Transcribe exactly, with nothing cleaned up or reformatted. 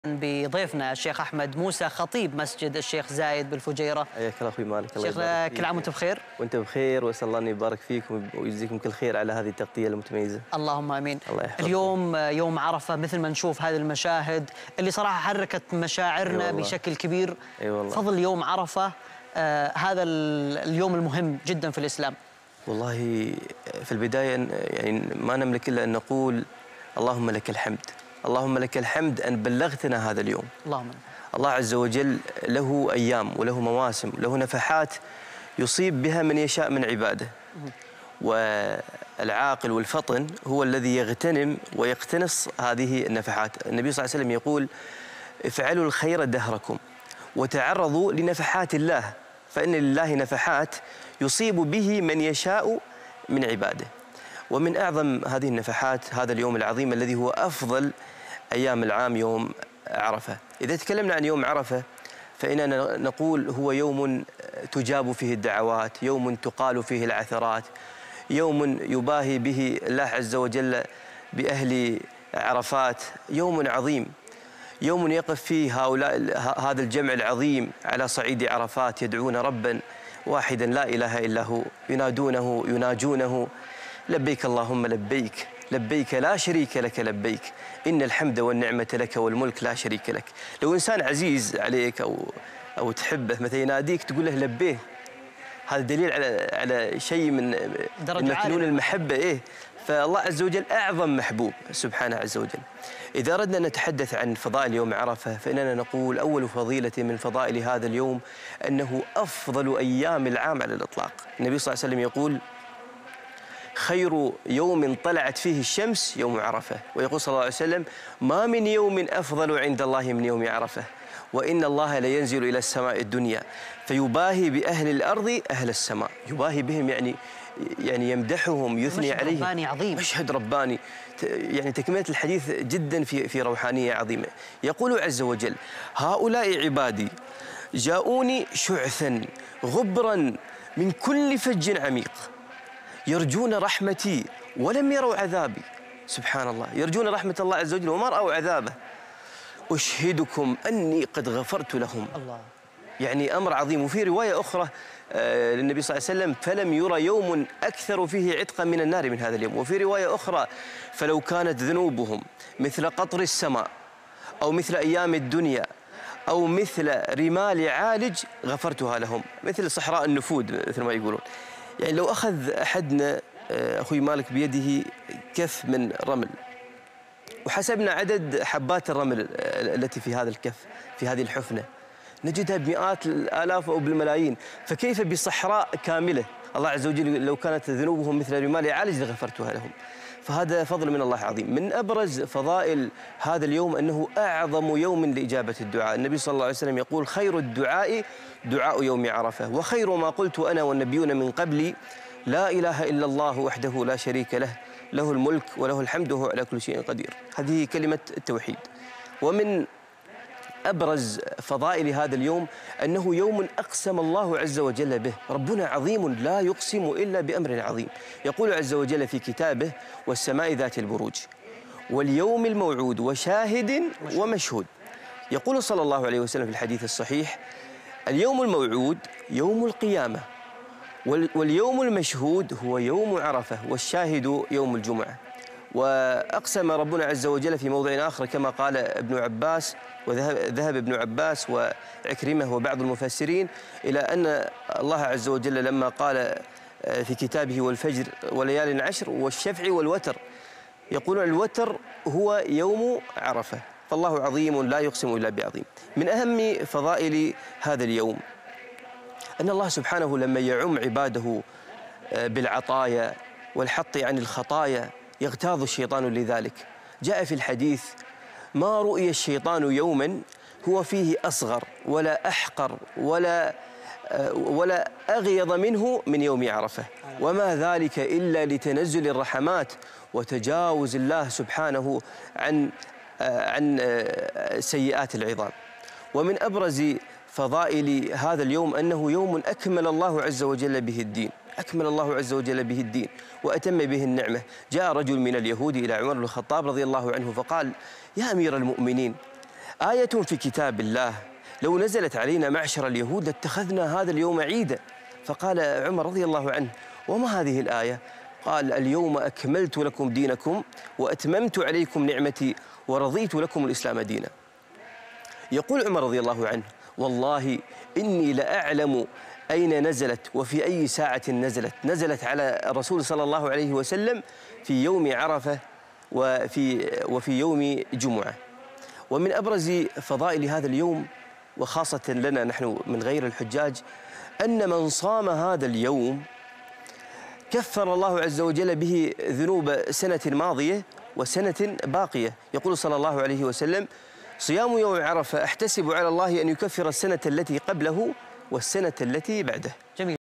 بضيفنا الشيخ أحمد موسى خطيب مسجد الشيخ زايد بالفجيرة. حياك الله أخوي مالك. شيخ كل عام وأنت بخير. وأنت بخير، وأسأل الله أن يبارك فيكم ويجزيكم كل خير على هذه التغطية المتميزة. اللهم آمين. الله يحفظك. اليوم يوم عرفة، مثل ما نشوف هذه المشاهد اللي صراحة حركت مشاعرنا أيوة بشكل كبير. أي والله. فضل يوم عرفة، آه هذا اليوم المهم جدا في الإسلام. والله في البداية يعني ما نملك إلا أن نقول اللهم لك الحمد، اللهم لك الحمد أن بلغتنا هذا اليوم. اللهم. الله عز وجل له أيام وله مواسم، له نفحات يصيب بها من يشاء من عباده. والعاقل والفطن هو الذي يغتنم ويقتنص هذه النفحات. النبي صلى الله عليه وسلم يقول: افعلوا الخير دهركم وتعرضوا لنفحات الله، فإن لله نفحات يصيب به من يشاء من عباده. ومن أعظم هذه النفحات هذا اليوم العظيم الذي هو أفضل أيام العام، يوم عرفة. إذا تكلمنا عن يوم عرفة فإننا نقول هو يوم تجاب فيه الدعوات، يوم تقال فيه العثرات، يوم يباهي به الله عز وجل بأهل عرفات، يوم عظيم، يوم يقف فيه هؤلاء هذا الجمع العظيم على صعيد عرفات يدعون ربا واحدا لا إله إلا هو، ينادونه يناجونه: لبيك اللهم لبيك، لبيك لا شريك لك لبيك، إن الحمد والنعمة لك والملك لا شريك لك. لو إنسان عزيز عليك أو أو تحبه مثلا يناديك تقول له لبيه، هذا دليل على على شيء من مكنون المحبة. إيه، فالله عز وجل أعظم محبوب سبحانه عز وجل. إذا أردنا أن نتحدث عن فضائل يوم عرفة فإننا نقول أول فضيلة من فضائل هذا اليوم أنه أفضل أيام العام على الإطلاق. النبي صلى الله عليه وسلم يقول: خير يوم طلعت فيه الشمس يوم عرفة. ويقول صلى الله عليه وسلم: ما من يوم أفضل عند الله من يوم عرفة، وإن الله لينزل إلى السماء الدنيا فيباهي بأهل الأرض أهل السماء. يباهي بهم يعني يعني يمدحهم، يثني عليهم. مشهد رباني عظيم. مشهد رباني، يعني تكملة الحديث جدا في في روحانية عظيمة. يقول عز وجل: هؤلاء عبادي جاءوني شعثا غبرا من كل فج عميق يرجون رحمتي ولم يروا عذابي. سبحان الله، يرجون رحمة الله عز وجل وما رأوا عذابه. أشهدكم أني قد غفرت لهم. الله. يعني أمر عظيم. وفي رواية أخرى آه للنبي صلى الله عليه وسلم: فلم يرى يوم أكثر فيه عتقا من النار من هذا اليوم. وفي رواية أخرى: فلو كانت ذنوبهم مثل قطر السماء أو مثل أيام الدنيا أو مثل رمال عالج غفرتها لهم، مثل صحراء النفود مثل ما يقولون. يعني لو أخذ أحدنا أخوي مالك بيده كف من رمل وحسبنا عدد حبات الرمل التي في هذا الكف في هذه الحفنة نجدها بمئات الآلاف أو بالملايين، فكيف بصحراء كاملة؟ الله عز وجل لو كانت ذنوبهم مثل رمال عالج لغفرتها لهم. فهذا فضل من الله عظيم. من أبرز فضائل هذا اليوم أنه أعظم يوم لإجابة الدعاء. النبي صلى الله عليه وسلم يقول: خير الدعاء دعاء يوم عرفة، وخير ما قلت أنا والنبيون من قبلي لا إله إلا الله وحده لا شريك له، له الملك وله الحمد وهو على كل شيء قدير. هذه كلمة التوحيد. ومن أبرز فضائل هذا اليوم أنه يوم أقسم الله عز وجل به. ربنا عظيم لا يقسم إلا بأمر عظيم. يقول عز وجل في كتابه: والسماء ذات البروج واليوم الموعود وشاهد ومشهود. يقول صلى الله عليه وسلم في الحديث الصحيح: اليوم الموعود يوم القيامة، واليوم المشهود هو يوم عرفة، والشاهد يوم الجمعة. وأقسم ربنا عز وجل في موضع آخر كما قال ابن عباس، وذهب ابن عباس وعكرمة وبعض المفسرين إلى أن الله عز وجل لما قال في كتابه: والفجر وليال عشر والشفع والوتر، يقول الوتر هو يوم عرفة. فالله عظيم لا يقسم إلا بعظيم. من أهم فضائل هذا اليوم أن الله سبحانه لما يعم عباده بالعطايا والحط عن الخطايا يغتاظ الشيطان لذلك. جاء في الحديث: ما رؤي الشيطان يوما هو فيه أصغر ولا أحقر ولا ولا أغيض منه من يوم عرفة، وما ذلك إلا لتنزل الرحمات وتجاوز الله سبحانه عن عن سيئات العظام. ومن أبرز فضائل هذا اليوم أنه يوم أكمل الله عز وجل به الدين، أكمل الله عز وجل به الدين وأتم به النعمة. جاء رجل من اليهود إلى عمر بن الخطاب رضي الله عنه فقال: يا أمير المؤمنين، آية في كتاب الله لو نزلت علينا معشر اليهود لاتخذنا هذا اليوم عيدا. فقال عمر رضي الله عنه: وما هذه الآية؟ قال: اليوم أكملت لكم دينكم وأتممت عليكم نعمتي ورضيت لكم الإسلام دينا. يقول عمر رضي الله عنه: والله إني لأعلم أين نزلت وفي أي ساعة نزلت. نزلت على الرسول صلى الله عليه وسلم في يوم عرفة وفي, وفي يوم جمعة. ومن أبرز فضائل هذا اليوم وخاصة لنا نحن من غير الحجاج أن من صام هذا اليوم كفر الله عز وجل به ذنوب سنة ماضية وسنة باقية. يقول صلى الله عليه وسلم: صيام يوم عرفة أحتسب على الله أن يكفر السنة التي قبله والسنة التي بعده.